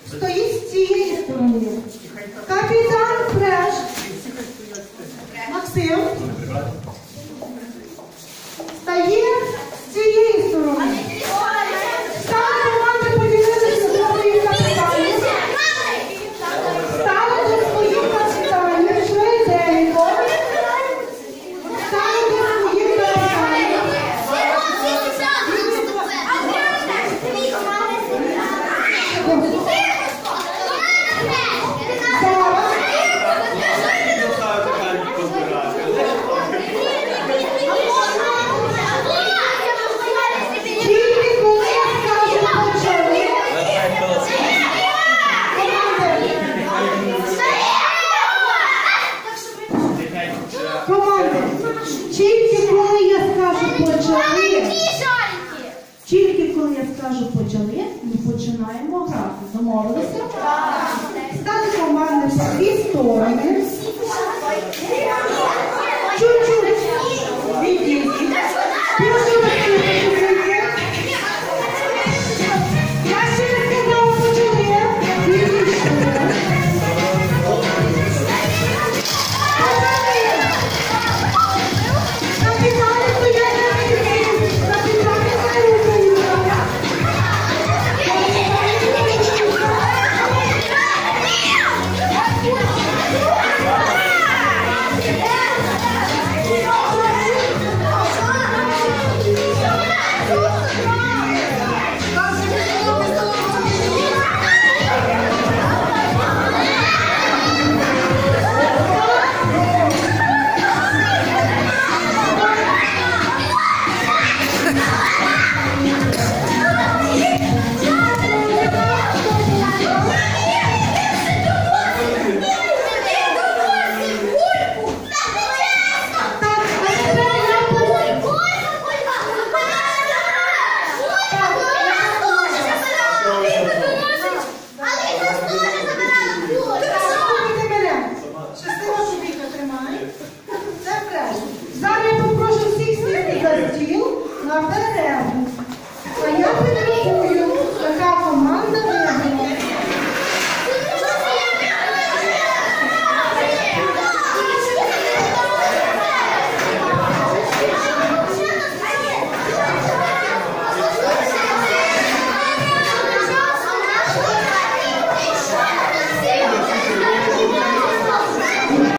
стоїть з цієї сторони. Капітан Фреш. Максим. Стає з цієї сторони. Стали команди поділилися до своїх капітанів. Стали до своїх капітанів. Швиденько. Стали до своїх капітанів. Тільки коли я скажу почали, тільки коли я скажу почали, ми починаємо грати. Домовилися? Стали команди в дві сторони.